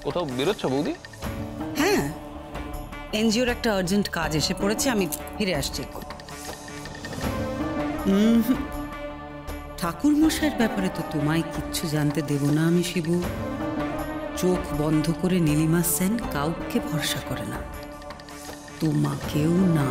কোথাও বেরোচ্ছ বৌদি? হ্যাঁ, এনজিওর একটা আর্জেন্ট কাজ এসে পড়েছে, আমি ফিরে আসছি। ঠাকুর মশাইয়ের ব্যাপারে তো তোমায় কিচ্ছু জানতে দেব না আমি শিবু। চোখ বন্ধ করে নীলিমা সেন কাউকে ভরসা করে না, তোমাকেও না।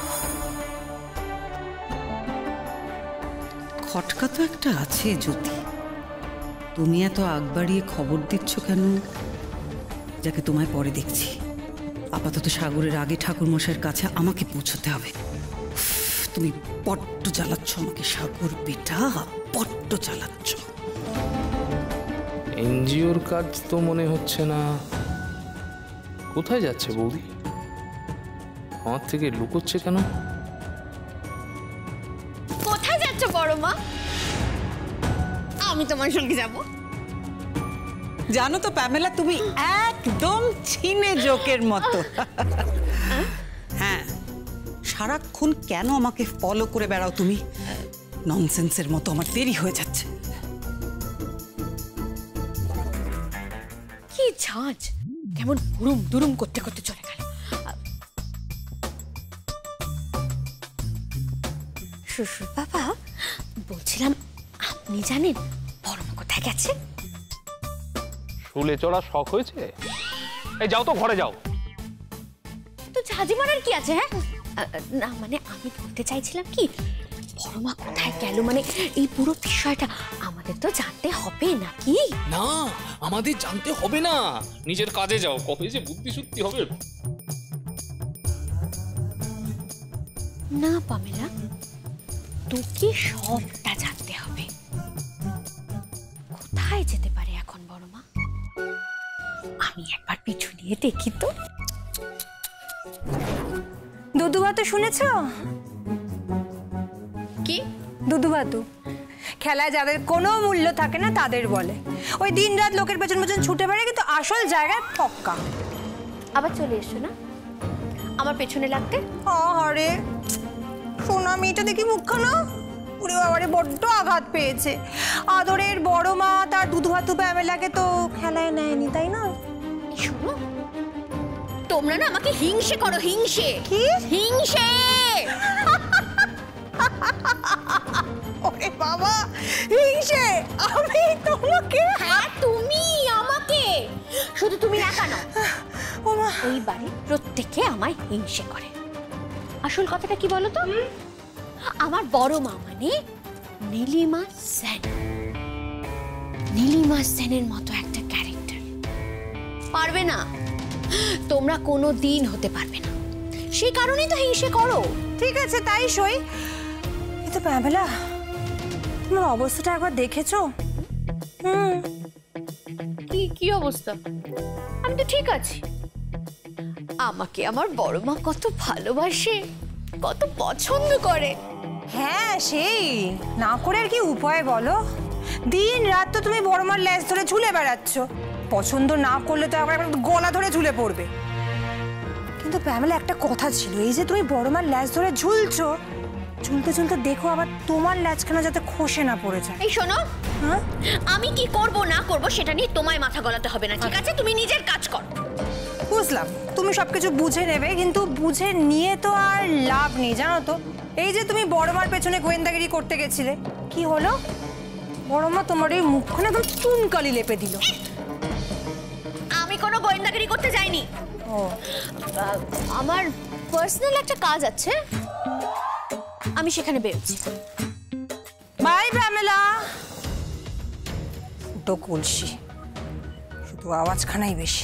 খটকা তো একটা আছে জ্যোতি, তুমি এত আগ বাড়িয়ে খবর দিচ্ছ কেন? যাকে তোমায় পরে দেখছি। আপাতত সাগরের আগে ঠাকুর মশাইয়ের কাছে আমাকে পৌঁছতে হবে। তুমি বড্ড জ্বালাচ্ছ আমাকে সাগর বেটা, বড্ড জ্বালাচ্ছ। এনজিওর কাজ তো মনে হচ্ছে না। কোথায় যাচ্ছে বৌদি? আমার থেকে লুকোচ্ছে কেন? কোথায় যাচ্ছ বড় মা? আমি তোমার সঙ্গে যাব। জানো তো প্যামেলা, তুমি একদম ছিনে জোকের মতো। হ্যাঁ, সারাক্ষণ কেন আমাকে ফলো করে বেড়াও তুমি? ননসেন্সের মতো। আমার দেরি হয়ে যাচ্ছে। কি ঝাঁজ, কেমন দুরুম দুরুম করতে করতে চলে গেল। শ্বশুর বাবা, বলছিলাম আপনি জানেন বড় মা কোথায় গেছে? শুলে চড়া শখ হয়েছে? এই যাও তো, ঘরে যাও। তো ঝাঁঝি মারার কি আছে? হ্যাঁ না, মানে আমি বলতে চাইছিলাম কি, বড় মা কোথায় গেল, মানে এই পুরো বিষয়টা আমাদের তো জানতে হবে নাকি? না, আমাদের জানতে হবে না, নিজের কাজে যাও। কবে যে বুদ্ধি শুদ্ধি হবে। না পামেলা, তোকে সবটা জানতে হবে। কোথায় যেতে পারে এখন বড় মা? আমি একবার পিছু নিয়ে দেখি তো। দুদুবাতু শুনেছ? কি দুদুবাতু? খেলায় যাদের কোনো মূল্য থাকে না তাদের বলে। ওই দিন রাত লোকের পেছন পেছন ছুটে বেড়ে, কিন্তু আসল জায়গায় ফক্কা। আবার চলে এসছো না আমার পেছনে লাগতে? আরে সোনা মেয়েটা দেখি মুখখানা, ওরে বাবারে বড্ড আঘাত পেয়েছে। আদরের বড় মা তার দুধুভাতু প্যামেলাকে তো খেলায় নেয়নি, তাই না? শোনো, তোমরা না আমাকে হিংসে করো। হিংসে? কি হিংসে? ওরে বাবা, হিংসে? আমি তোমাকে? হ্যাঁ, তুমি আমাকে। শুধু তুমি একা নও, ওমা, এই বাড়ির প্রত্যেকে আমায় হিংসে করে। আসল কথাটা কি বলো তো? আমার বড় মা মানে নীলিমা সেন। নীলিমা সেনের মতো একটা ক্যারেক্টার পারবে না, তোমরা কোনো দিন হতে পারবে না। সেই কারণেই তো হিংসে করো। ঠিক আছে, তাই সই। কিন্তু প্যামেলা, তোমার অবস্থাটা একবার দেখেছো? কি কি অবস্থা? আমি তো ঠিক আছি। আমাকে আমার বড় মা কত ভালোবাসে, কত পছন্দ করে। হ্যাঁ, সেই না করে আর কি উপায় বলো? দিন রাত তো তুমি বড় মার ল্যাজ ধরে ঝুলে বেড়াচ্ছ। পছন্দ না করলে তো একবার গলা ধরে ঝুলে পড়বে। কিন্তু প্যামেলা, একটা কথা ছিল, এই যে তুমি বড় মার ল্যাজ ধরে ঝুলছো, ঝুলতে ঝুলতে দেখো আবার তোমার ল্যাজখানা যাতে খসে না পড়ে যায়। এই শোনো, আমি কি করব না করব সেটা নিয়ে তোমায় মাথা গলাতে হবে না, ঠিক আছে? তুমি নিজের কাজ করো। বুঝলাম, তুমি সবকিছু বুঝে নেবে, কিন্তু বুঝে নিয়ে তো আর লাভ নেই, জানো তো। এই যে তুমি বড় মার পেছনে গোয়েন্দাগিরি করতে গেছিলে, কি হলো? বড় মা তোমার এই মুখখানে একদম চুনকালি লেপে দিল। আমি কোনো গোয়েন্দাগিরি করতে যাইনি। আমার পার্সোনাল একটা কাজ আছে, আমি সেখানে বেরোচ্ছি। Bye Pamela. ফুটো কলসি, শুধু আওয়াজখানাই বেশি।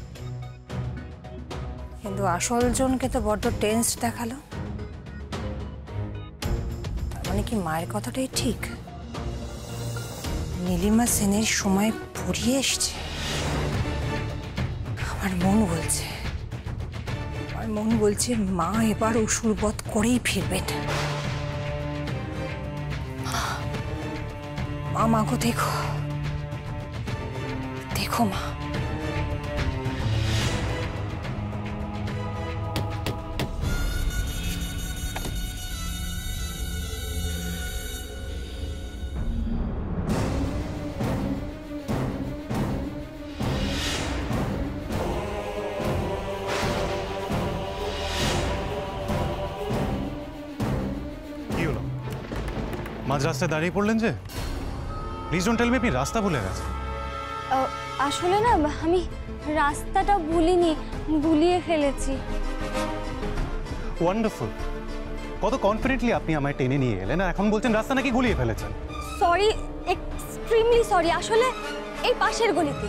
কিন্তু আসল জনকে তো বড্ড টেন্স দেখালো। তার মানে কি মায়ের কথাটাই ঠিক? নীলিমা সেনের সময় ফুরিয়ে এসছে। আমার মন বলছে মা এবার অসুর বধ করেই ফিরবেন। মা, মাগো দেখো, দেখো মা। মাঝ রাস্তায় দাঁড়িয়ে পড়লেন যে? প্লিজ ডোন্ট টেল মি আপনি রাস্তা ভুলে গেছেন। আসলে না আমি রাস্তাটা ভুলিনি, ভুলিয়ে ফেলেছি। ওয়ান্ডারফুল। কত কনফিডেন্টলি আপনি আমায় টেনে নিয়ে এলেন আর এখন বলছেন রাস্তা নাকি গুলিয়ে ফেলেছেন। Sorry, extremely sorry. আসলে এই পাশের গলিতে।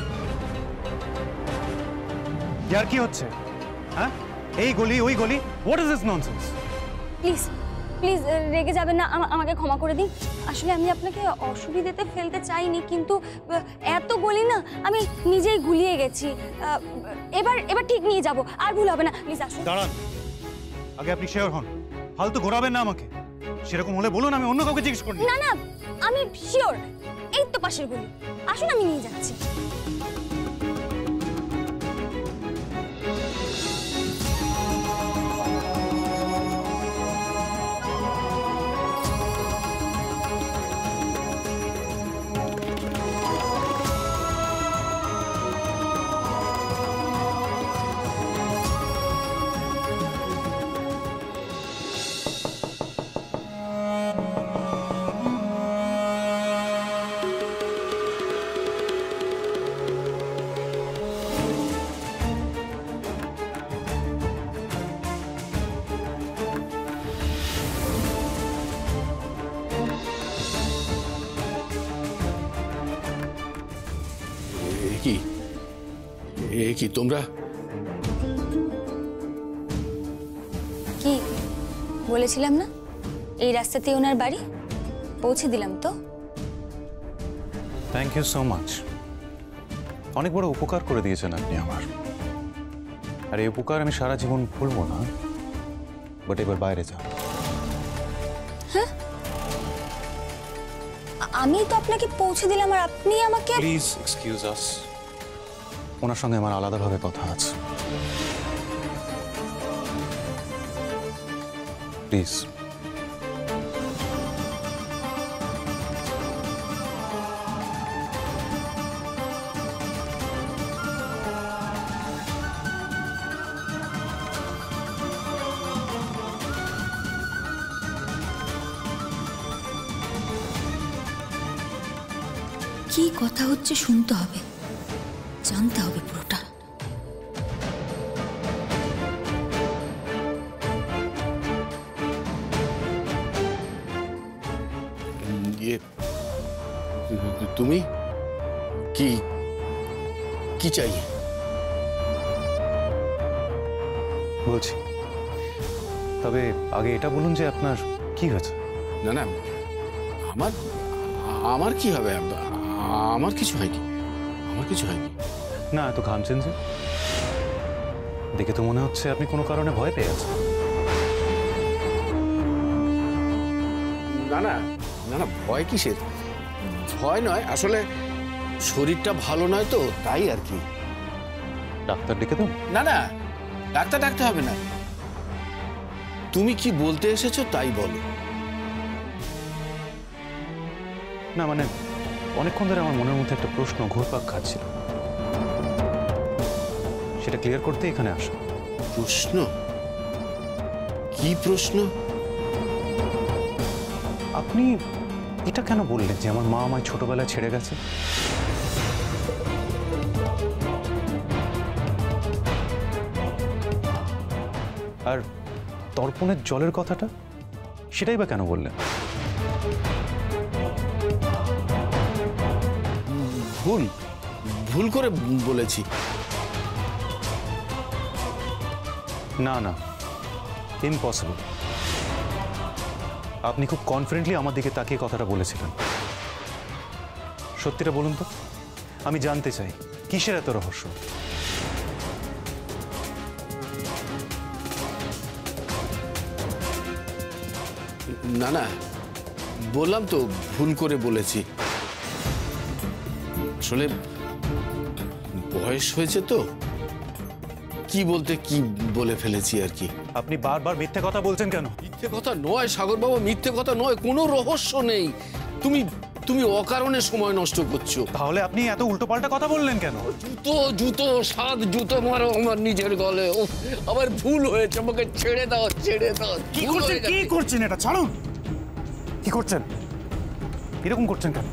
ইয়ার কি হচ্ছে? হ্যাঁ, এই গলি ওই গলি, what is this nonsense? Please please রেগে যাবেন না, আমাকে ক্ষমা করে দিন। আসলে আমি আপনাকে অসুবিধাতে ফেলতে চাইনি, কিন্তু এত গলি না আমি নিজেই গুলিয়ে গেছি। এবার ঠিক নিয়ে যাব, আর ভুল হবে না। প্লিজ আসুন। দাঁড়ান, আগে আপনি শিওর হন। ফালতু ঘোরাবেন না আমাকে। সেরকম হলে বলুন, আমি অন্য কাউকে জিজ্ঞেস করি। না না, আমি শিওর এই তো পাশের গলি। আসুন, আমি নিয়ে যাচ্ছি। কি তোমরা? কি বলেছিলাম না, এই রাস্তাতে ওনার বাড়ি, পৌঁছে দিলাম তো। Thank you so much. অনেক বড় উপকার করে দিয়েছেন আপনি আমার, আর এই উপকার আমি সারা জীবন ভুলবো না। বাট এবার বাইরে যান। হ্যাঁ, আমি তো আপনাকে পৌঁছে দিলাম আর আপনি আমাকে। প্লিজ এক্সকিউজ আস। ওনার সঙ্গে আমার আলাদাভাবে কথা আছে, প্লিজ। কি কথা হচ্ছে শুনতে হবে, জানতে হবে পুরোটা। তুমি কি কি চাই? বলছি, তবে আগে এটা বলুন যে আপনার কি হয়েছে? না না, আমার আমার কি হবে? আমার কিছু হয়নি, আমার কিছু হয়নি। না, এত ঘামছেন যে, দেখে তো মনে হচ্ছে আপনি কোনো কারণে ভয় পেয়ে আছেন। না না না না, ভয় কিসের? ভয় নয়, আসলে শরীরটা ভালো নয় তো, তাই আর কি। ডাক্তার ডেকে তো? না না, ডাক্তার ডাকতে হবে না। তুমি কি বলতে এসেছো তাই বলো। না মানে, অনেকক্ষণ ধরে আমার মনের মধ্যে একটা প্রশ্ন ঘুরপাক খাচ্ছিল, সেটা ক্লিয়ার করতে এখানে আসা। প্রশ্ন? কি প্রশ্ন? আপনি এটা কেন বললেন যে আমার মা আমায় ছোটবেলায় ছেড়ে গেছে? আর তর্পণের জলের কথাটা, সেটাই বা কেন বললেন? ভুল ভুল করে বলেছি। না না, ইম্পসিবল। আপনি খুব কনফিডেন্টলি আমার দিকে তাকিয়ে কথাটা বলেছিলেন। সত্যিটা বলুন তো, আমি জানতে চাই কিসের এত রহস্য? না না, বললাম তো ভুল করে বলেছি। আসলে বয়স হয়েছে তো, কি বলতে কি বলে ফেলেছি আর কি। আপনি বারবার মিথ্যে কথা বলছেন কেন? মিথ্যে কথা নয় সাগর বাবা, মিথ্যে কথা নয়, কোনো রহস্য নেই। তুমি তুমি অকারণে সময় নষ্ট করছো। তাহলে আপনি এত উল্টোপাল্টা কথা বললেন কেন? জুতো জুতো 7 জুতো মারো আমার নিজের গলে। আমার ভুল হয়েছে, আমাকে ছেড়ে দাও, ছেড়ে দাও। কি করছেন এটা? ছাড়ুন। কি করছেন? এরকম করছেন কেন?